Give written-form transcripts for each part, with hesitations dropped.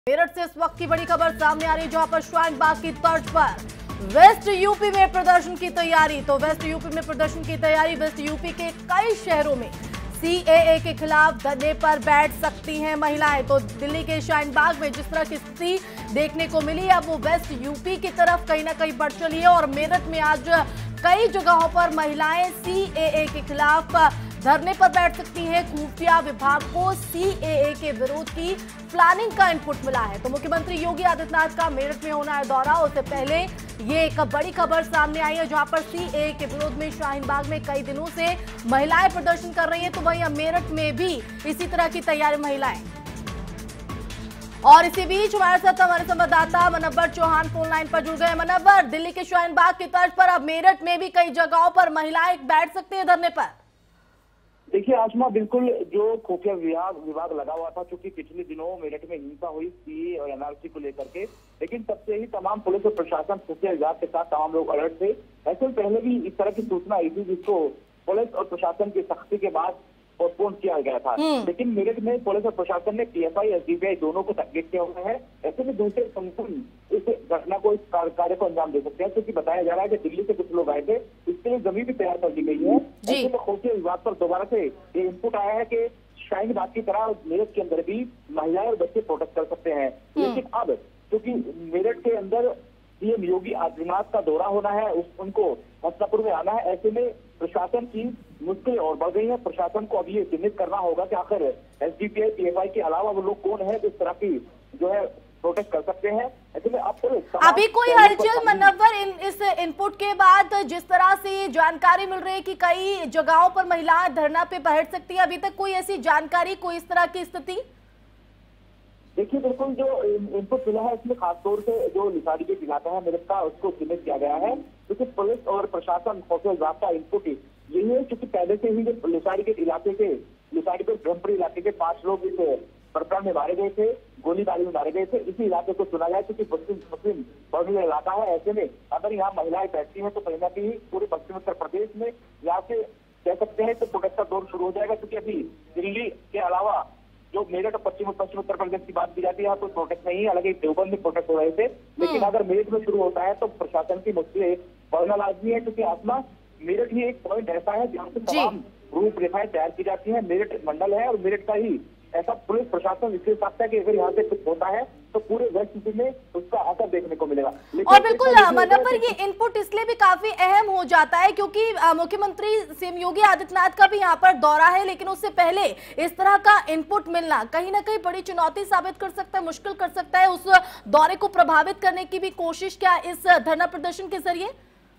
मेरठ से इस वक्त की बड़ी खबर सामने आ रही है, जहां पर श्राइन बाग की तर्ज पर वेस्ट यूपी में प्रदर्शन की तैयारी। तो वेस्ट यूपी में प्रदर्शन की तैयारी। वेस्ट यूपी के कई शहरों में सीएए के खिलाफ धरने पर बैठ सकती हैं महिलाएं। तो दिल्ली के श्राइन बाग में जिस तरह की स्थिति देखने को मिली, अब वो वेस्ट यूपी की तरफ कहीं ना कहीं बढ़ चली है और मेरठ में आज कई जगहों पर महिलाएं सीएए के खिलाफ धरने पर बैठ सकती हैं। खुफिया विभाग को सीएए के विरोध की प्लानिंग का इनपुट मिला है। तो मुख्यमंत्री योगी आदित्यनाथ का मेरठ में होना है दौरा। उससे पहले ये एक बड़ी खबर सामने आई है, जहां पर सीएए के विरोध में शाहीन बाग में कई दिनों से महिलाएं प्रदर्शन कर रही हैं। तो वहीं मेरठ में भी इसी तरह की तैयारी महिलाएं। और इसी बीच हमारे साथ हमारे संवाददाता मनव्वर चौहान फोन लाइन पर जुड़ गए। मनव्वर, दिल्ली के शाहीन बाग की तर्ज पर अब मेरठ में भी कई जगहों पर महिलाएं बैठ सकती है धरने पर। देखिए आसमा, बिल्कुल जो खुफिया विभाग लगा हुआ था, क्योंकि पिछले दिनों मेरठ में हिंसा हुई सीए और एनआरसी को लेकर के, लेकिन तब से ही तमाम पुलिस और प्रशासन खुफिया विभाग के साथ तमाम लोग अलर्ट थे। ऐसे में पहले भी इस तरह की सूचना आई थी, जिसको पुलिस और प्रशासन की सख्ती के बाद पोस्टपोन किया गया था। लेकिन मेरठ में पुलिस और प्रशासन ने पीएफआई एसडीपीआई दोनों को टारगेट किया हुआ है। ऐसे में दूसरे संपूर्ण इस घटना को, इस कार्य को अंजाम दे सकते हैं, क्योंकि बताया जा रहा है कि दिल्ली से कुछ लोग आए थे, इसके लिए जमीन भी तैयार कर दी गई है। ऐसे में खुफिया विभाग पर दोबारा से ये इनपुट आया है कि शाहीन बाग की तरह मेरठ के अंदर भी महिलाएं और बच्चे प्रोटेस्ट कर सकते हैं। लेकिन अब क्योंकि मेरठ के अंदर सीएम योगी आदित्यनाथ का दौरा होना है, उनको हस्तापुर में आना है, ऐसे में प्रशासन की मुश्किलें और बढ़ गई है। प्रशासन को अभी ये चिन्हित करना होगा कि आखिर एसडीपीआई पीएफआई के अलावा वो लोग कौन है जो इस तरह की जो है प्रोटेस्ट कर सकते हैं। ऐसे में अभी कोई हलचल मनव्वर इस इनपुट के बाद जिस तरह से जानकारी मिल रही है कि कई जगहों पर महिलाएं धरना पे बैठ सकती है, अभी तक कोई ऐसी जानकारी, कोई इस तरह की स्थिति? देखिए बिल्कुल जो इनपुट मिला है, इसमें खासतौर से जो लिसाड़ी गेट इलाका है मेरठ का, उसको चिन्हित किया गया है। क्योंकि पुलिस और प्रशासन खुफिया विभाग का इनपुट यही है, क्योंकि पहले से ही जो लिसाड़ी गेट ब्रह्मपुरी इलाके के 5 लोग इस प्रकरण में मारे गए थे, गोलीबारी में मारे गए थे। इसी इलाके को चुना गया क्योंकि मुस्लिम बहुल इलाका है। ऐसे में अगर यहाँ महिलाएं बैठती हैं तो कहीं ना कहीं पूरे पश्चिम उत्तर प्रदेश में यहाँ से कह सकते हैं तो प्रोटेस्ट का दौर शुरू हो जाएगा। क्योंकि अभी दिल्ली के अलावा जो मेरठ और पश्चिम उत्तर प्रदेश की बात की जाती है, यहाँ कोई प्रोटेस्ट नहीं है। हालांकि देवबंद में प्रोटेस्ट हो रहे थे, लेकिन अगर मेरठ में शुरू होता है तो प्रशासन की मुश्किलें बढ़ना लाजमी है। क्योंकि आसमा, मेरठ ही एक पॉइंट ऐसा है जहाँ से तमाम रूपरेखाएं तैयार की जाती है। मेरठ मंडल है और मेरठ का ही ऐसा पुलिस प्रशासन इसलिए सकता है कि अगर यहाँ से कुछ होता है तो पूरे वेस्ट यूपी में उसका असर देखने को मिलेगा। और बिल्कुल मनव्वर, ये इनपुट इसलिए भी काफी अहम हो जाता है क्योंकि मुख्यमंत्री सीएम योगी आदित्यनाथ का भी यहाँ पर दौरा है, लेकिन उससे पहले इस तरह का इनपुट मिलना कहीं ना कहीं बड़ी चुनौती साबित कर सकता है, मुश्किल कर सकता है। उस दौरे को प्रभावित करने की भी कोशिश क्या इस धरना प्रदर्शन के जरिए?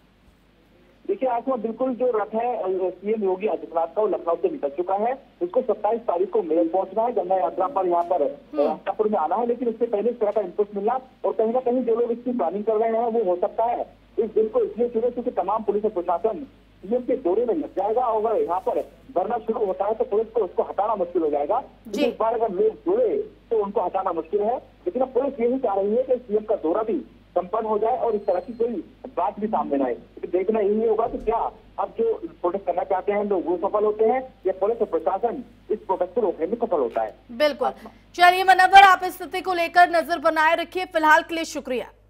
देखिए आसमा, बिल्कुल जो रथ है सीएम योगी आदित्यनाथ का, वो लखनऊ से निकल चुका है। उसको 27 तारीख को मेरठ पहुंचना है, गंगा यात्रा पर यहाँ पर हस्तापुर में आना है। लेकिन उससे पहले इस तरह का इनपुट मिलना और कहीं ना कहीं जो लोग इसकी प्लानिंग कर रहे हैं वो हो सकता है इस दिन को इसलिए चुने क्योंकि तमाम पुलिस और प्रशासन सीएम के दौरे में लग जाएगा। और यहाँ पर धरना शुरू होता है तो पुलिस को उसको हटाना मुश्किल हो जाएगा। इस बार अगर लोग जुड़े तो उनको हटाना मुश्किल है। लेकिन अब पुलिस यही चाह रही है कि सीएम का दौरा भी संपन्न हो जाए और इस तरह की कोई बात भी सामने न आए। तो देखना यही होगा कि क्या अब जो प्रोटेस्ट करना चाहते हैं लोग वो सफल होते हैं या पुलिस और प्रशासन इस प्रोटेस्ट को रोकने में सफल होता है। बिल्कुल। चलिए मनव्वर, आप इस स्थिति को लेकर नजर बनाए रखिए। फिलहाल के लिए शुक्रिया।